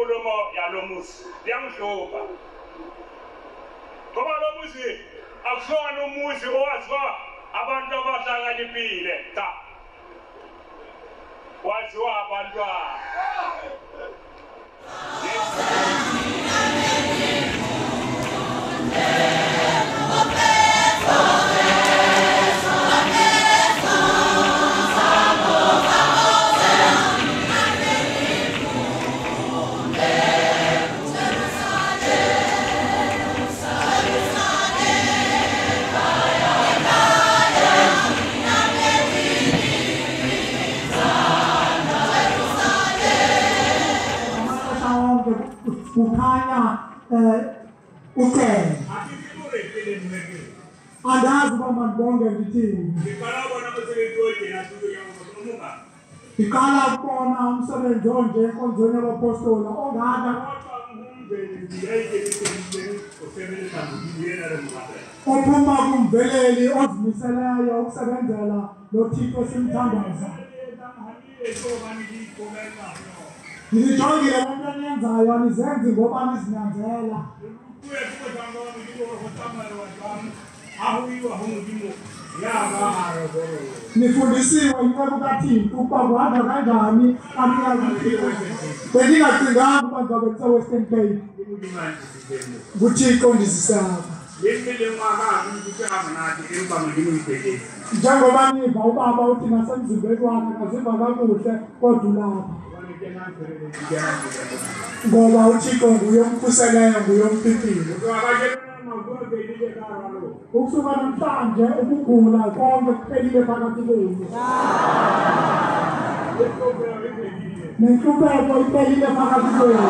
inkulumo yalomuzi liyangihloba ngoba lomuzi akusona umuzi owaziwa abantu abahlakaniphile cha waziwa abantwana kukhanya ucele andazi uba mandibonge ndithini ndiqala ukubona umsebenzi onje enkonzweni yabapostola ongaka ophuma kumveleli ozimiseleyo ukusebenzela lo Thixo simthandaza nizijongile bonke eniyenzayo anizenzi ngoba nizinyanzela nifundisiwe incebo kaThixo ukuba kuhamba kanjani bendingacinganga uba ndizawube ndise-Western Cape nguThixo ndizisaba njengoba niva ubaba uthi nasemzimbeni wakhe kaziva kakuhle kodwa ulapha ngoba uThixo nguye omkhuseleyo nguye omphiphile ukusuka namhlanje ukugula konke kuphelile phakathi kwenu nenhlupheko iphelile phakathi kwenu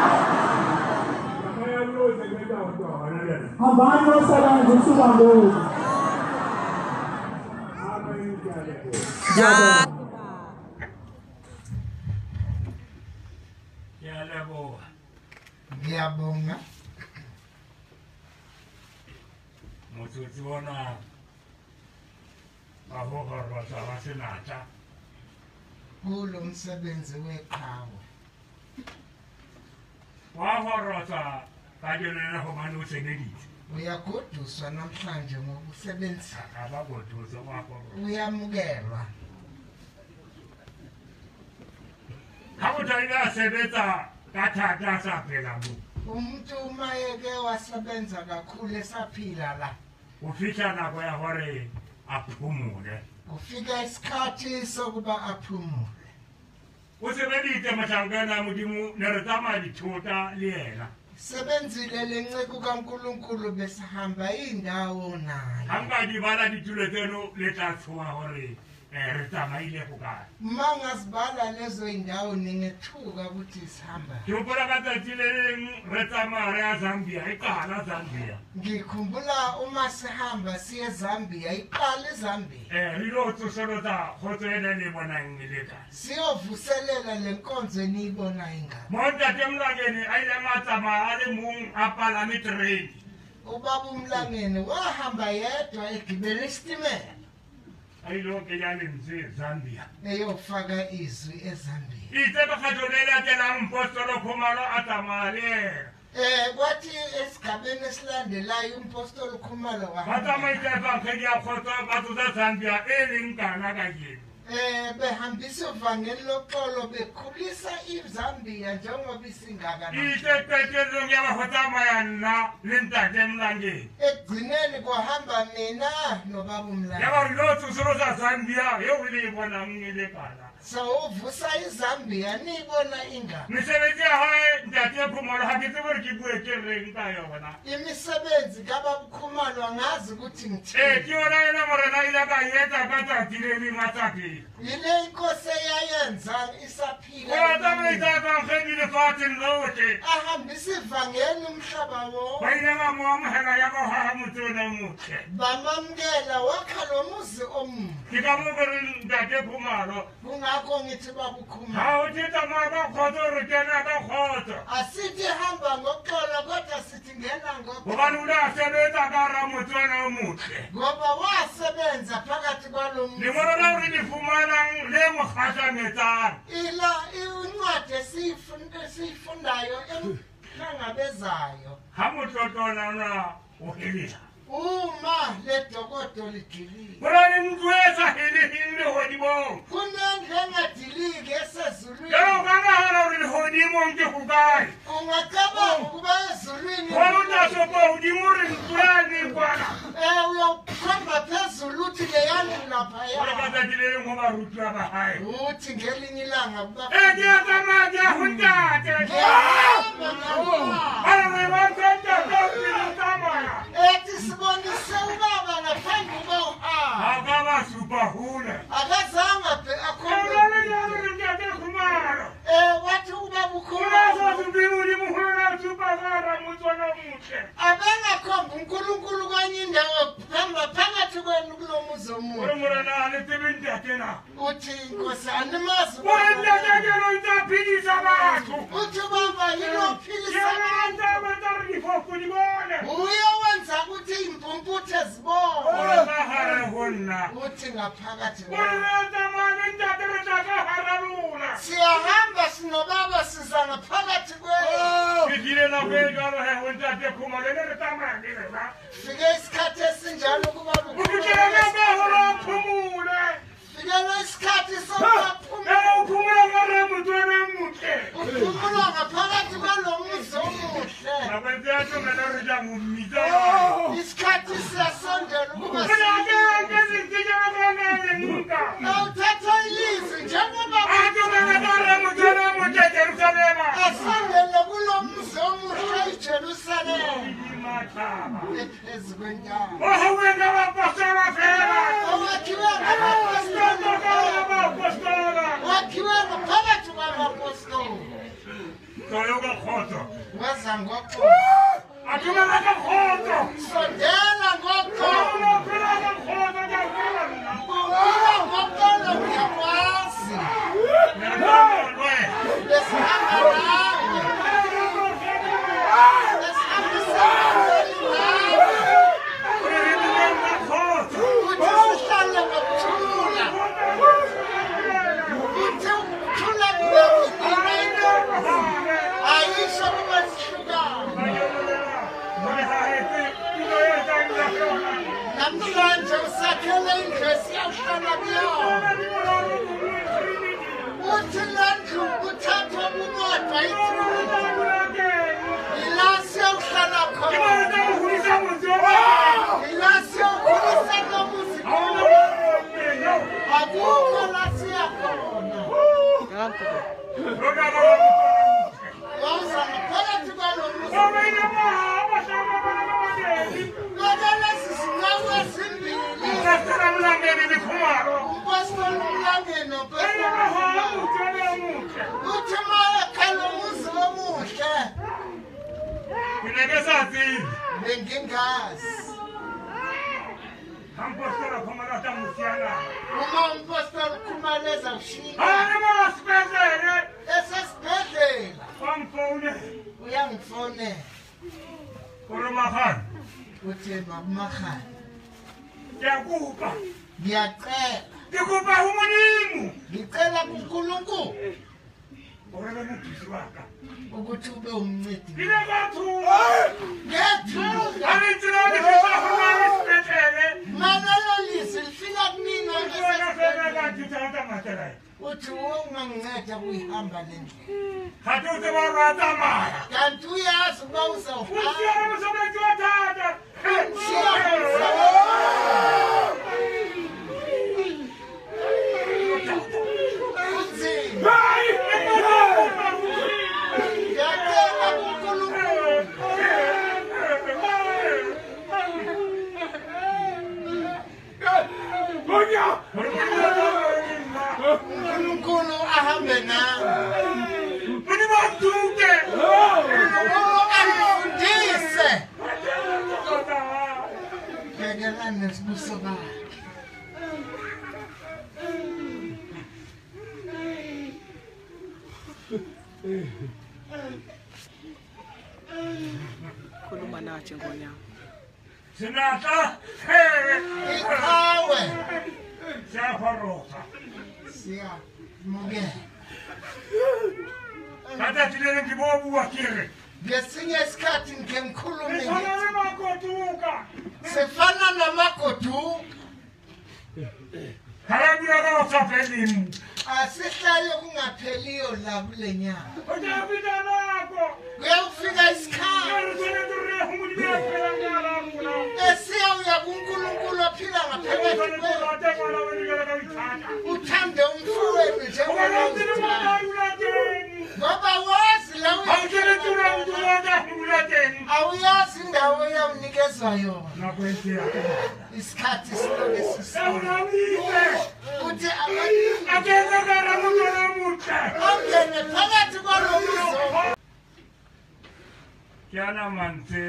hambani osebenza usuka ngoku ngiyabonga motsotsi bona bahorotsa ba senatla kulo msebenzi weqhawe wahorotsa ka yona hobane o sebeditse uyagoduswa namhlanje ngokusebenza abagoduswa wahorotsa uyamukelwa Hakuthi asebenza kathata saphela bo umuntu uma eke wasebenza kakhulu esaphila la ufika nako ya hore aphumule kufika isikhathi sokuba aphumule usebenzile mahlangana modimo neretama dithota le yena sebenzile lenceke kaNkulunkulu besihamba indawo naye angabala ditulo tseno le tla tshoa hore retamaile go kae mangazibala lezo indawo ningethuka ukuthi sihamba ngikhumbula katsatsi le retama ya Zambia iqala Zambia ngikhumbula uma sihamba siye Zambia iqala eZambia rilo tsosolota khotso ena le bona ngileka siyovuselela lenkonzo eniyibona ingaba monta temlangeni ayile matsama ale mung apala mitrain ubaba uMlangeni wahamba yedwa egibele isitimela ayilo ke yale mse Zambia eyofaka izwi eZambia ite bakhajolela tela umpostolo khumalo atamale kwathi esigabeni esilandelayo umpostoli Khumalo batama itefa khedi ya khotso batho za Zambia elingana kanje behambisa uvangeli loxolo bekhulisa iZambia njengoba isingaka itetelo ngiyabahotama yana lentate Mlangeni ekugcineni kuhamba mina nobaba uMlangeni yaba lothu solo za Zambia yewile ibona ngilekala sawuvusa iZambia nibona ingaba misebenzi hayi ntate Khumalo hakithi burikibuye kereng tayo bona imisebenzi kababa Khumalo angazi ukuthi ngithini kiyona yena morena ila ka yeta katsatsi le lingatsatsi yile inkosi eyayenza isaphila kodwa bayithatha ngedile fathi lote ahambisa ivangeli umhlaba wonke bayinga moamhela yabo ha mutona muhle bamamkela wakha lo muzi omuhle ngikabukere ntate Khumalo kungakho ngithi baba uKhumalo ha uthitha mama khotso rutena ka khotso asithi hamba ngoxolo kodwa sithi ngena ngobani uyasebenza ka mutona muhle ngoba wasebenza phakathi kwalo muzi ngibona la uri nifumana le mokhahla metsana ila incwadi kade siyifundayo emhlangabezayo. Hamutotona uhilisa. Uma le dokodo lidilile. Kurani mtwesa hilihinde hodimo. Kunendle engadilike esezulwini. Yalo kangahana ulihodimo mtikukai. Ungacabanga ukuba ezulwini. Waluta sopo udimuri mtwani kwana. Uyokhomba phezulu uthi leyantu laphaya. Wakazakile ngoba rutu abahai. Uthi ngelinye ilanga kuba. Ekiyatamaja hundate. Ethi sibonise ubaba ngaphambi kuba uhamba. Akaba superhule. Akazange akhombe. Wathi ubaba ukhuluma. Abengakhomba uNkulunkulu kwenye indawo phakathi kwenu kulo muzi omuhle. Uthi Nkosi animazi. Uthi baba yilo philisa abantu. Uye wenza ukuthi impumputhe zibone. Uthi ngaphakathi siyahamba sinobaba siza ngaphakathi kwenu. Fike isikhathi esinjalo kuba fikela isikhathi sokuphumula. Uphumula ngaphakathi kwalo muzi omuhle. Isikhathi siyasondela ukuba awuthatha ilizwi njengoba asondele kulo muzi omuhle iJerusalema. Ephezu kwenyama. Owakhiwe ngabapostoli. Wakhiwe ngaphakathi kwabapostoli. Weza ngoqobo. Sondela ngoqobo. Ubila ngoqobo uyakwazi. Lesihamba nawe. Uthi sihlale ngokuthula. Uthi ukuthula kuyakudinga. Ayisho kuba sihlukane. Namhlanje usakhele indlu esiyawuhlala kuyona. Uthi le ndlu kuthathwa bubodwa ithule. Ila siyawuhlala khona. Ila siyawukhulisa nomuzi khona. Akukho la siya khona. Wawuza ngaphakathi kwalo muzi. Kodwa sizinqamu ezimbili. Umpostoli Mlangeni uthi uma ekhala umuzi omuhle. Bengingazi. Uma umpostoli Khumaleza ushinga esesibhedlela uyangifonela. Uthi babuMahani. Ngiyacela. Ngicela kuNkulunkulu ukuthi ube umncedi. Ngiyathuka. Manalo lizwi lifika kumina ngesesibhedlela. Uthi unganginceda kuyihamba le ndlela. Kanti uyazi ukuba uzawuhamba. uNkulunkulu ahambe nawe. Angifundise. Bhekela nesibuso bakhe. Khuluma nathi ngonyama. Sinatha Iqhawe. siyahorosa. Siyamukela. Kata tilele kibobu wakire. ngesinye isikhathi ngike ngikhulume Isana namakotuka. sefana namagodu Karabira kawasafelim. asihlale kungapheliyo la kule nyanga Ojabida nako. kuyafika isikhathi Karusele turre humudibia pelangala muna. esiyawuya kuNkulunkulu ophila ngaphakathi kwethu uthande umfowenu njengoba ngoba wazi la awuyazi indawo eyawunikezwa yona isikhathi siloke sisona uthi angene phakathi kwalo mzo Kiana mante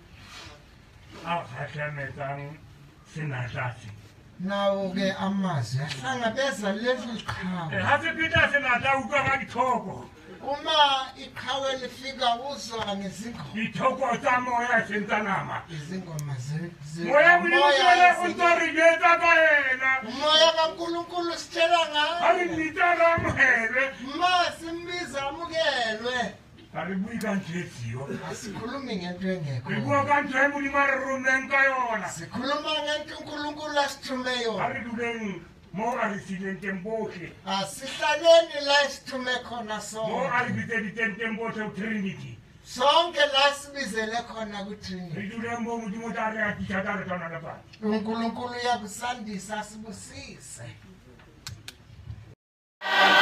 akhahlametang sinahlasi. nawo-ke amazwi ahlangabeza leli qhawe Hase Peter sinatha ukaka githoko. uma iqhawe lifika uzwa ngezingoma Githoko tsa moya sentanama. izingoma Moya bulile untori geta kaena. umoya kaNkulunkulu sitshela ngayo Ari nitara mhele. ma simbiza amukelwe Karibu ikanjesiyo. asikhulumi ngento engekho Kuwa kanje muli marumenka yona. sikhuluma ngento uNkulunkulu asithume yona Ari dubeng mo ari silente mboke. asihlaleni la isithume khona Mo sonke ari bitente mboke Trinity. sonke la sibizele khona kuTrinity Ridule mbo mudimo tare akichatare tona lapa. uNkulunkulu uyakusandisa sibusise